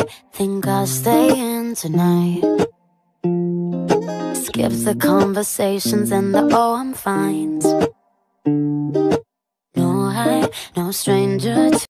I think I'll stay in tonight. Skip the conversations and the oh I'm fine. No, I'm no stranger to